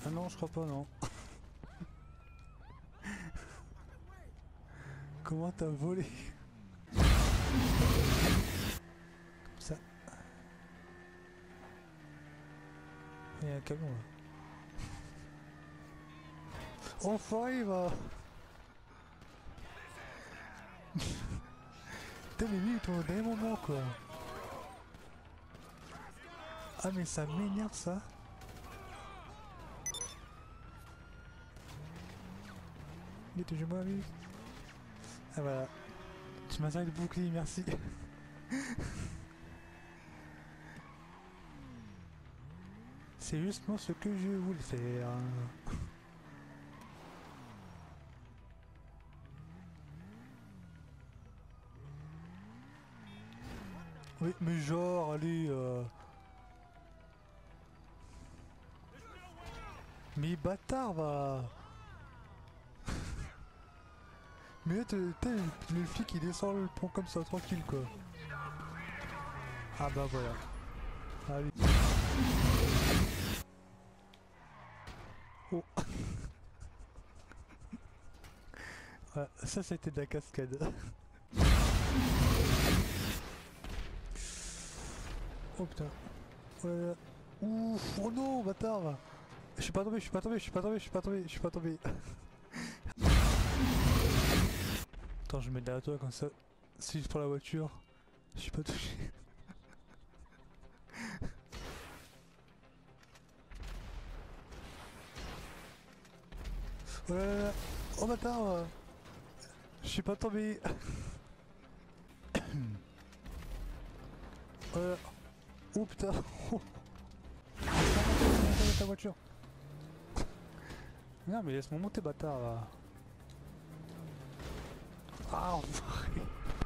Ah non, je crois pas, non. Comment t'as volé? Comme ça. Il y a un camion là. Enfoiré, il va. Putain, mais lui, il tourne au dernier moment quoi. Ah, mais ça m'énerve ça. Il est toujours moi, lui. Ah voilà. Tu m'as servi le bouclier, merci. C'est justement ce que je voulais faire. Oui, mais genre, allez, mais bâtard, va. Mais là, t'as le flic qui descend le pont comme ça, tranquille, quoi. Ah bah voilà. Allez. Oh. Voilà, ça, c'était de la cascade. Oh putain. Ouais. Ouf, oh non, bâtard, va. Je suis pas tombé, je suis pas tombé, je suis pas tombé, je suis pas tombé, je suis pas tombé. Attends, je mets derrière toi comme ça. Si je prends la voiture, je suis pas touché. Oh là là là. Oh bâtard, je suis pas tombé. Oh là là. Oh putain. Oh. Ta voiture. Non mais laisse-moi monter bâtard là. Ah enfoiré.